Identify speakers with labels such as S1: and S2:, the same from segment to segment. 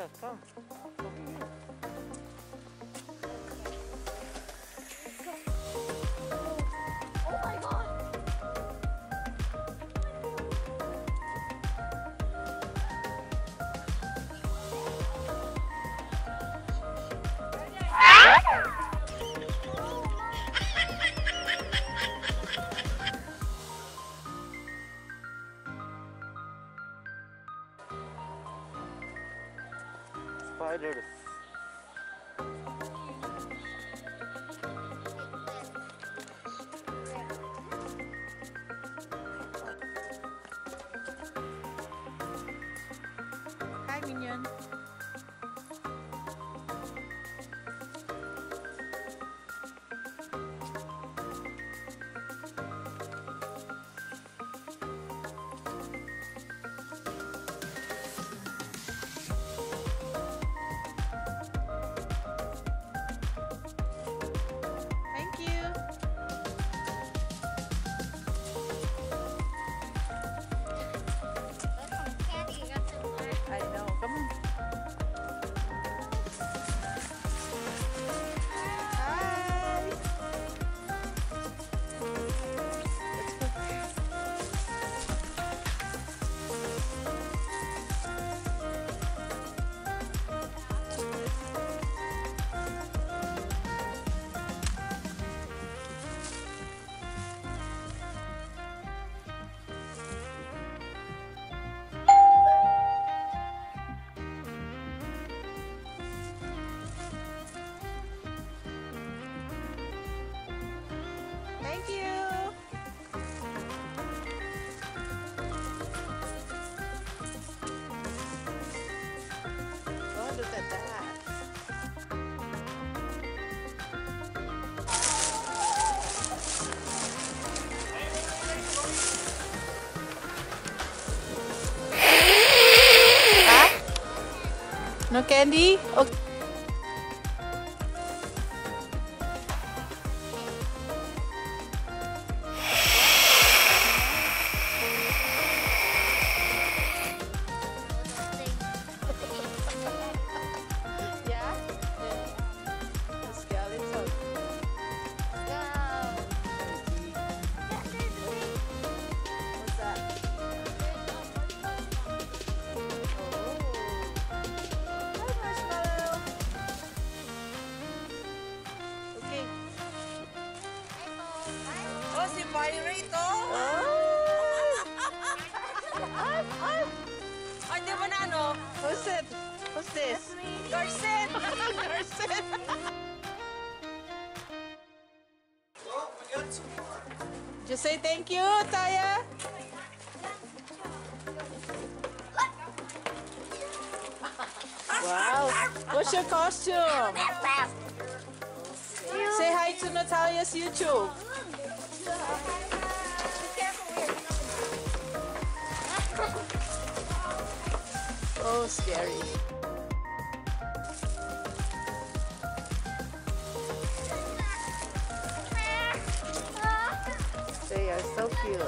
S1: come. Over here.
S2: Oh my god!
S1: Spiders.
S2: Hi, Minion. Thank you. I know. Come on. Hi. Thank you. Oh, look at that. Huh? No candy? Okay. Yeah? The skeleton. What's that? Hi, Marshmallow. Okay.
S3: Oh, si Pirate, oh! Ay, di ba na ano?
S2: Who's it? Who's this?
S3: Garcet!
S2: Garcet. Just say thank you, Taya. Wow. What's your costume? Say hi to Natalia's YouTube. Oh, scary. They are so cute.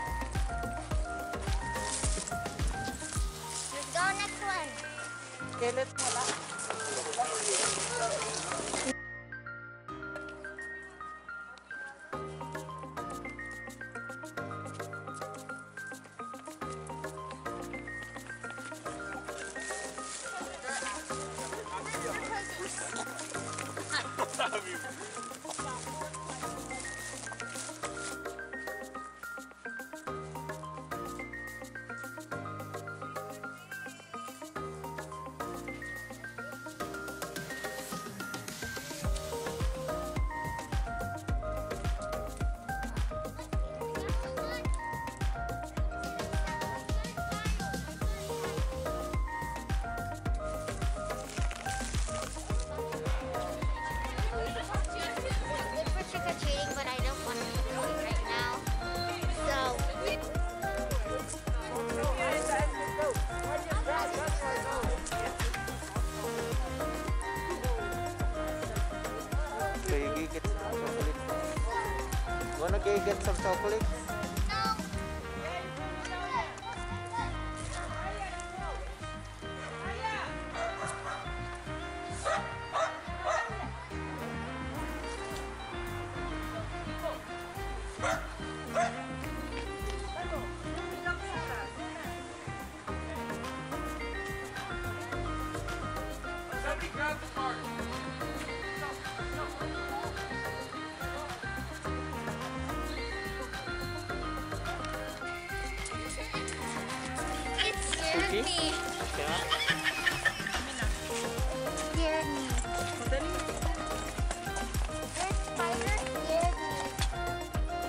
S4: Let's go next one.
S2: Okay, let's
S1: Okay, get some chocolate. Sushi?
S4: Scared me.
S1: Yeah.
S4: Scared me. That spider scared me.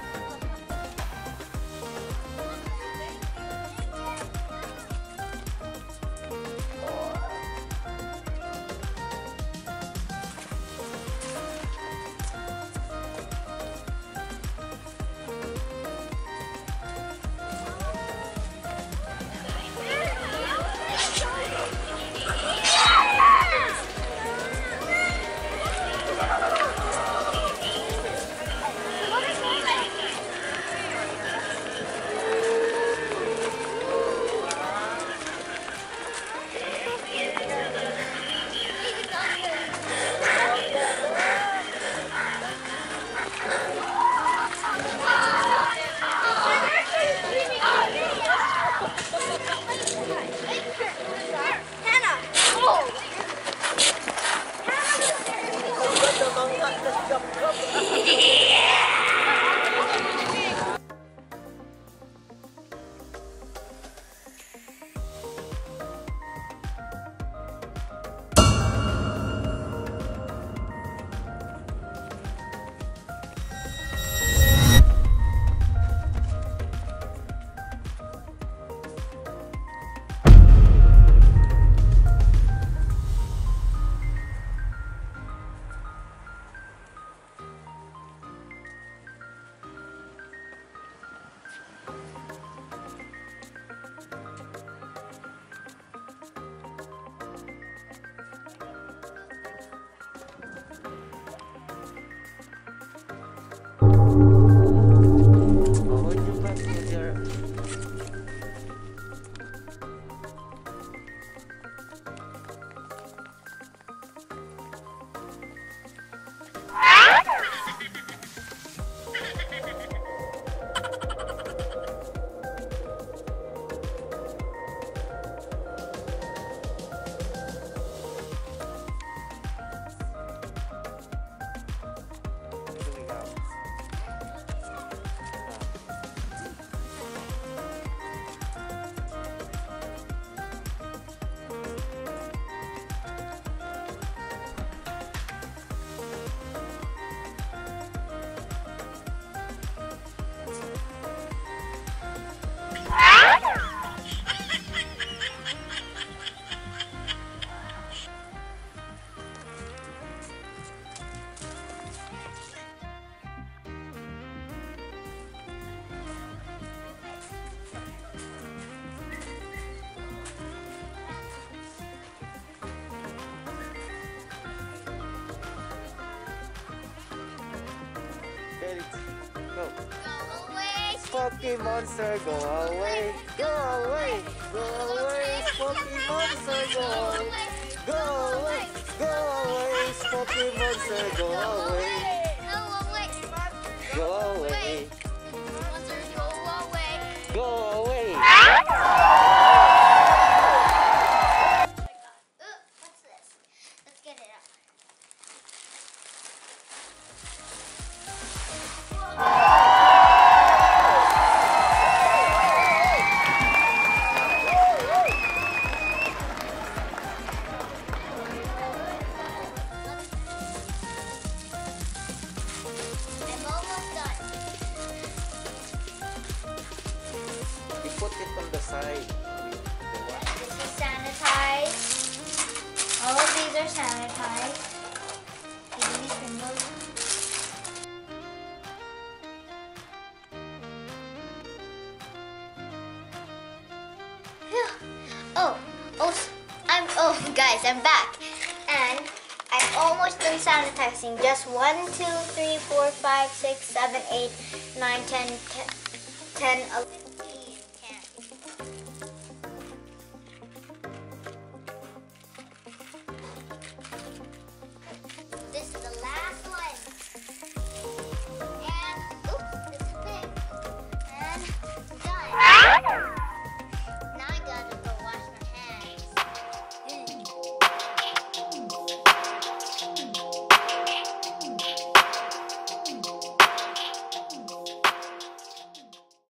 S4: Hannah! Oh!
S1: Hold your breath with your... What do we have? Get it. Go.
S4: Go away.
S1: Spooky monster, go away. Go away. Go away. Spooky monster, go away. Go away. Go away. Spooky monster, go away.
S4: Go away.
S1: Go away.
S4: Monster, go away.
S1: Go away.
S4: Ooh, what's this? Let's get it out. I'm almost done.
S1: You put it on the side. The one.
S4: This is sanitized. All of these are sanitized. These symbols. Phew. Guys, I'm back. And I'm almost done sanitizing. Just 1, 2, 3, 4, 5, 6, 7, 8, 9, 10, 10, 11.